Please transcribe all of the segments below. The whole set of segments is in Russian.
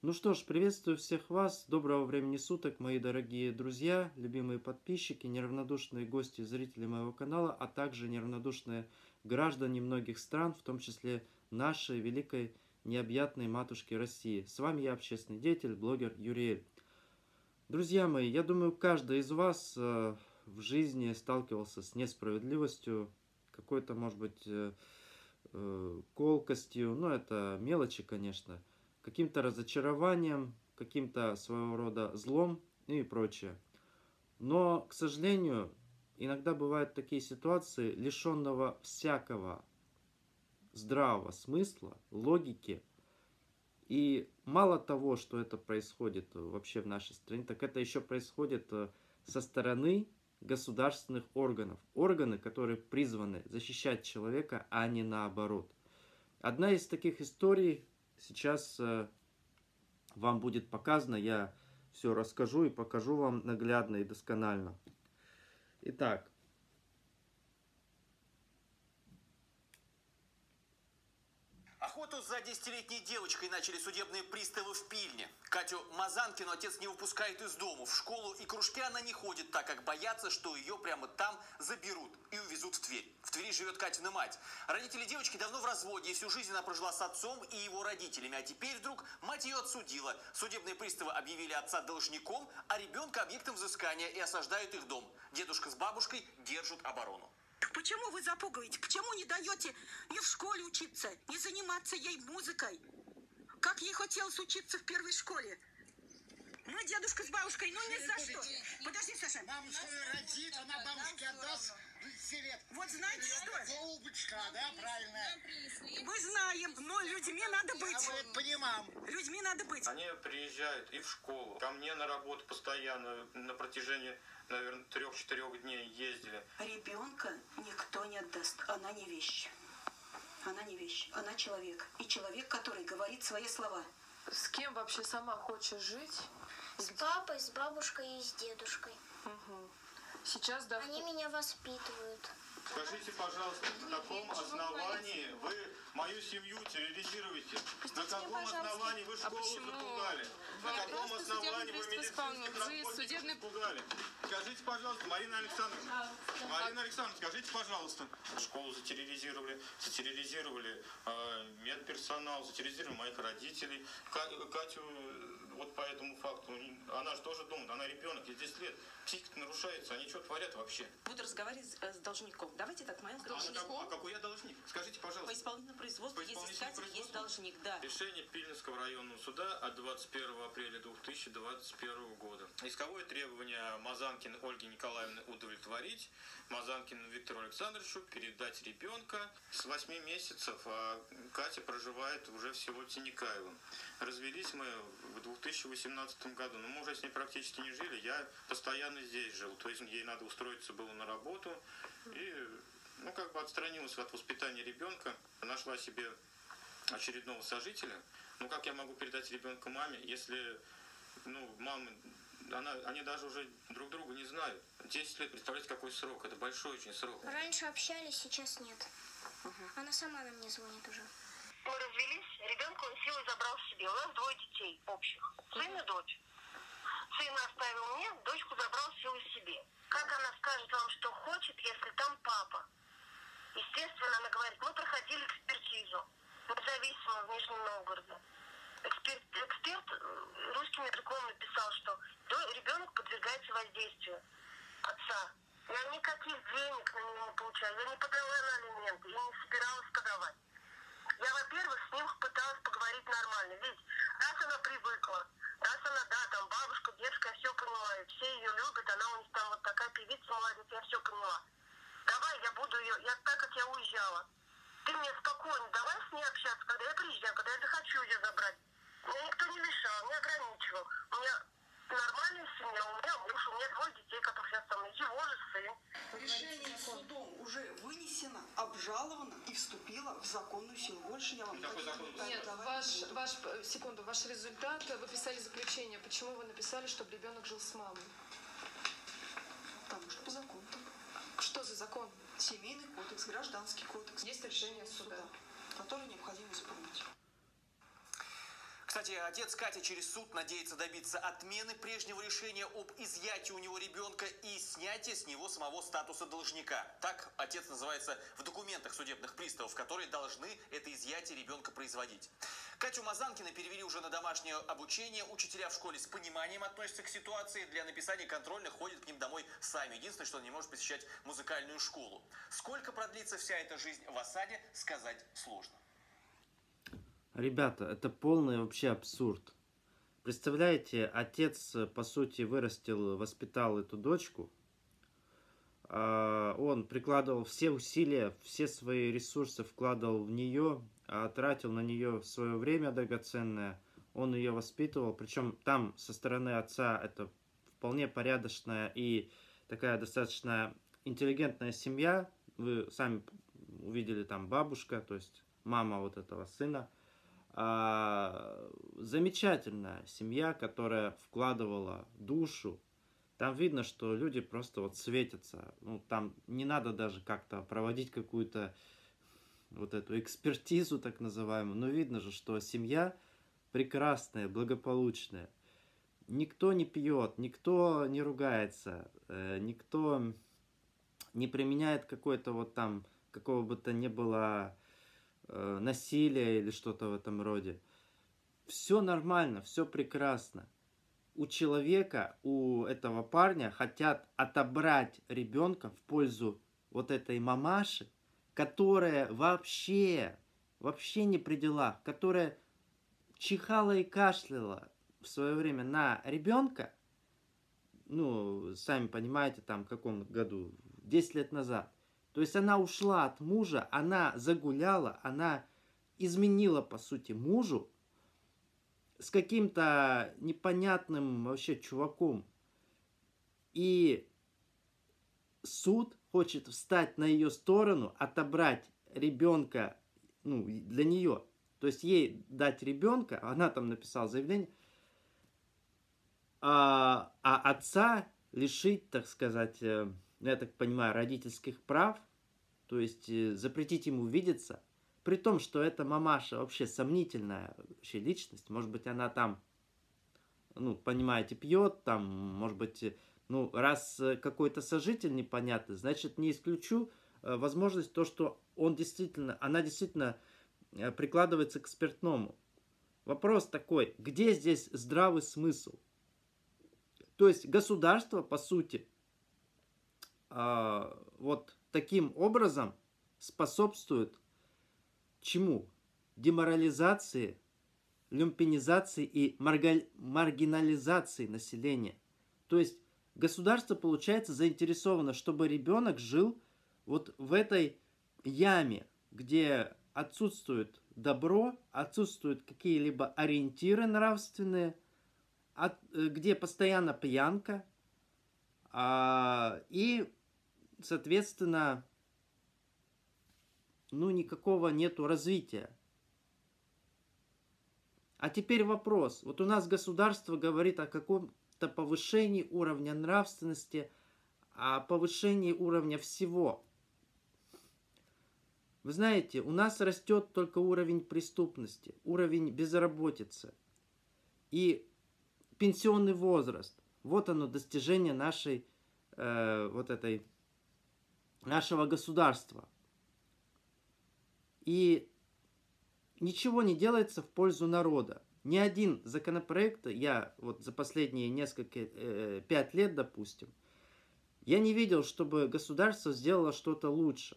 Ну что ж, приветствую всех вас. Доброго времени суток, мои дорогие друзья, любимые подписчики, неравнодушные гости и зрители моего канала, а также неравнодушные граждане многих стран, в том числе нашей великой необъятной матушки России. С вами я, общественный деятель, блогер Юриэль. Друзья мои, я думаю, каждый из вас в жизни сталкивался с несправедливостью, какой-то, может быть, колкостью, но это мелочи, конечно, каким-то разочарованием, каким-то своего рода злом и прочее. Но, к сожалению, иногда бывают такие ситуации, лишенного всякого здравого смысла, логики. И мало того, что это происходит вообще в нашей стране, так это еще происходит со стороны государственных органов. Органы, которые призваны защищать человека, а не наоборот. Одна из таких историй сейчас вам будет показана. Я все расскажу и покажу вам наглядно и досконально. Итак. Охоту за 10-летней девочкой начали судебные приставы в Пильне. Катю Мазанкину отец не выпускает из дому. В школу и кружки она не ходит, так как боятся, что ее прямо там заберут и увезут в Тверь. В Твери живет Катина мать. Родители девочки давно в разводе, и всю жизнь она прожила с отцом и его родителями. А теперь вдруг мать ее отсудила. Судебные приставы объявили отца должником, а ребенка объектом взыскания и осаждают их дом. Дедушка с бабушкой держат оборону. Почему вы запугиваете? Почему не даете ей в школе учиться, не заниматься ей музыкой? Как ей хотелось учиться в первой школе? Ну, дедушка с бабушкой, ну ни за что. Подожди, Саша. Маму свою родит, она бабушке отдаст 10 лет. Вот знаете что? Голубочка, да, правильно. Мы знаем, но людьми надо быть. А мы это понимаем. Людьми надо быть. Они приезжают и в школу, ко мне на работу постоянно, на протяжении, наверное, 3-4 дней ездили. Ребенка никто не отдаст, она не вещь. Она не вещь, она человек. И человек, который говорит свои слова. С кем вообще сама хочешь жить? С папой, с бабушкой и с дедушкой. Угу. Сейчас, да. Они меня воспитывают. Скажите, пожалуйста, на каком основании вы мою семью терроризируете? На каком основании вы школу запугали? На каком основании вы медицинских работников запугали? Скажите, пожалуйста, Марина Александровна, скажите, пожалуйста. Школу затерроризировали медперсонал, затерроризировали моих родителей. Катю, вот по этому факту, она же тоже думает, она ребенок, ей 10 лет, психика нарушается, они что творят вообще? Буду разговаривать с должником. Давайте так, моим должником. А какой я должник? Скажите, пожалуйста. По исполнительному производству есть искатель, есть должник, да. Решение Пильнского районного суда от 21 апреля 2021 года. Исковое требование Мазанкиной Ольги Николаевны удовлетворить, Мазанкину Виктору Александровичу передать ребенка с 8 месяцев, а Катя проживает уже в село Тинякаево. Развелись мы в 2018 году, но мы уже с ней практически не жили, я постоянно здесь жил, то есть ей надо устроиться было на работу, и отстранилась от воспитания ребенка, нашла себе очередного сожителя. Как я могу передать ребенка маме, если, мама, они даже уже друг друга не знают. 10 лет, представляете, какой срок, это большой очень срок. Раньше общались, сейчас нет. Она сама нам не звонит уже. Мы развелись, ребенка он силой забрал себе. У нас 2 детей общих, сын и дочь. Сына оставил мне, дочку забрал силой себе. Как она скажет вам, что хочет, если там папа? Естественно, она говорит, мы проходили экспертизу, независимо в Нижнем Новгороде. Эксперт русским языком написал, что ребенок подвергается воздействию отца. Я никаких денег на него не получаю, я не подала на алименты, я не собиралась подавать. Я, во-первых, с ним пыталась поговорить нормально, ведь раз она привыкла, раз она, да, там бабушка, дедушка, я все понимаю, все ее любят, она у них там вот такая певица молодец, я все поняла. Давай, я буду ее, так как я уезжала. Ты мне спокойно, давай с ней общаться, когда я приезжаю, когда я захочу ее забрать. Меня никто не мешал, не ограничивал. У меня нормальная семья, у меня муж, у меня 2 детей, которые сейчас со мной, его же сын. Решение судом уже вынесено, обжаловано и вступило в законную силу. Больше я вам не хочу. Нет, ваш результат, вы писали заключение. Почему вы написали, чтобы ребенок жил с мамой? Потому что по закону. Что за закон? Семейный кодекс, гражданский кодекс. Есть решение суда, который необходимо исполнить. Кстати, отец Кати через суд надеется добиться отмены прежнего решения об изъятии у него ребенка и снятия с него самого статуса должника. Так отец называется в документах судебных приставов, которые должны это изъятие ребенка производить. Катю Мазанкину перевели уже на домашнее обучение. Учителя в школе с пониманием относятся к ситуации. Для написания контрольных ходят к ним домой сами. Единственное, что он не может посещать музыкальную школу. Сколько продлится вся эта жизнь в осаде, сказать сложно. Ребята, это полный вообще абсурд. Представляете, отец, по сути, вырастил, воспитал эту дочку. Он прикладывал все усилия, все свои ресурсы вкладывал в нее, тратил на нее свое время драгоценное. Он ее воспитывал. Причем там со стороны отца это вполне порядочная и такая достаточно интеллигентная семья. Вы сами увидели, там бабушка, то есть мама вот этого сына. Замечательная семья, которая вкладывала душу. Там видно, что люди просто вот светятся. Ну, там не надо даже как-то проводить какую-то вот эту экспертизу, так называемую. Но видно же, что семья прекрасная, благополучная. Никто не пьет, никто не ругается, никто не применяет какое-то вот там, какого бы то ни было насилия или что-то в этом роде. Все нормально, все прекрасно. У человека, у этого парня хотят отобрать ребенка в пользу вот этой мамаши, которая вообще не при делах, которая чихала и кашляла в свое время на ребенка, ну, сами понимаете, там в каком году, 10 лет назад. То есть она ушла от мужа, она загуляла, она изменила, по сути, мужу с каким-то непонятным вообще чуваком. И суд хочет встать на ее сторону, отобрать ребенка, ну, для нее. То есть ей дать ребенка, она там написала заявление, а отца лишить, так сказать, я так понимаю, родительских прав, то есть запретить ему видеться, при том, что эта мамаша вообще сомнительная вообще личность, может быть, она там, ну, понимаете, пьет, там, может быть, ну, раз какой-то сожитель непонятный, значит, не исключу возможность то, что она действительно прикладывается к спиртному. Вопрос такой, где здесь здравый смысл? То есть государство, по сути, вот таким образом способствует чему? Деморализации, люмпинизации и маргинализации населения. То есть государство, получается, заинтересовано, чтобы ребенок жил вот в этой яме, где отсутствует добро, отсутствуют какие-либо ориентиры нравственные, где постоянно пьянка, и, соответственно, ну, никакого нету развития. А теперь вопрос. Вот у нас государство говорит о каком-то повышении уровня нравственности, о повышении уровня всего. Вы знаете, у нас растет только уровень преступности, уровень безработицы и пенсионный возраст. Вот оно, достижение нашей, нашего государства. И ничего не делается в пользу народа. Ни один законопроект, я вот за последние 5 лет, допустим, я не видел, чтобы государство сделало что-то лучше.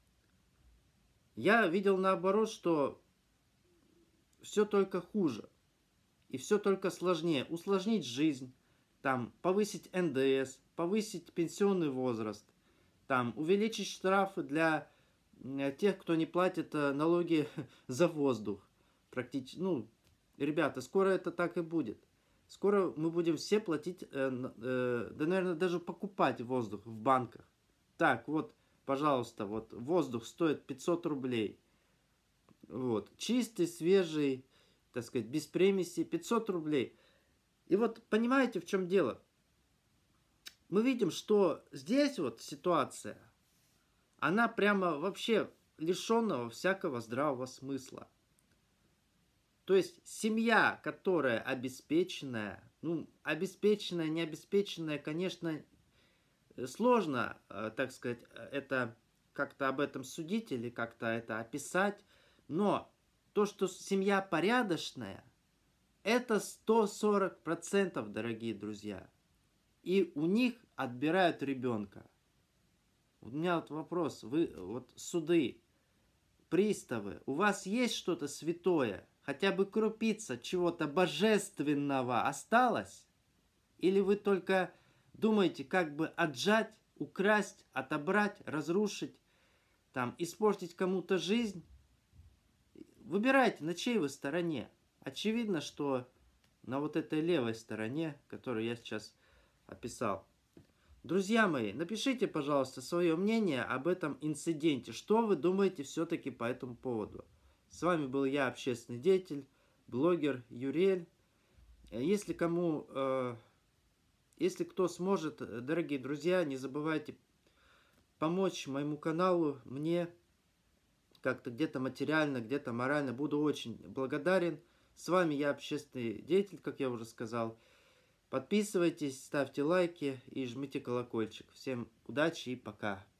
Я видел наоборот, что все только хуже. И все только сложнее. Усложнить жизнь, там, повысить НДС, повысить пенсионный возраст, там, увеличить штрафы для тех, кто не платит налоги за воздух. Практически, ну, ребята, скоро это так и будет. Скоро мы будем все платить, да, наверное, даже покупать воздух в банках. Так, вот, пожалуйста, вот воздух стоит 500 рублей. Вот, чистый, свежий, так сказать, без примесей, 500 рублей. И вот понимаете, в чем дело? Мы видим, что здесь вот ситуация, она прямо вообще лишенного всякого здравого смысла. То есть семья, которая обеспеченная, ну, обеспеченная, не обеспеченная, конечно, сложно, так сказать, это как-то об этом судить или как-то это описать, но то, что семья порядочная, это 140%, дорогие друзья. И у них отбирают ребенка. У меня вот вопрос, вы вот суды, приставы, у вас есть что-то святое, хотя бы крупица чего-то божественного осталось? Или вы только думаете, как бы отжать, украсть, отобрать, разрушить, там, испортить кому-то жизнь? Выбирайте, на чьей вы стороне. Очевидно, что на вот этой левой стороне, которую я сейчас описал. Друзья мои, напишите, пожалуйста, свое мнение об этом инциденте. Что вы думаете все-таки по этому поводу? С вами был я, общественный деятель, блогер Юриэль. Если кто сможет, дорогие друзья, не забывайте помочь моему каналу, мне как-то где-то материально, где-то морально. Буду очень благодарен. С вами я, общественный деятель, как я уже сказал. Подписывайтесь, ставьте лайки и жмите колокольчик. Всем удачи и пока.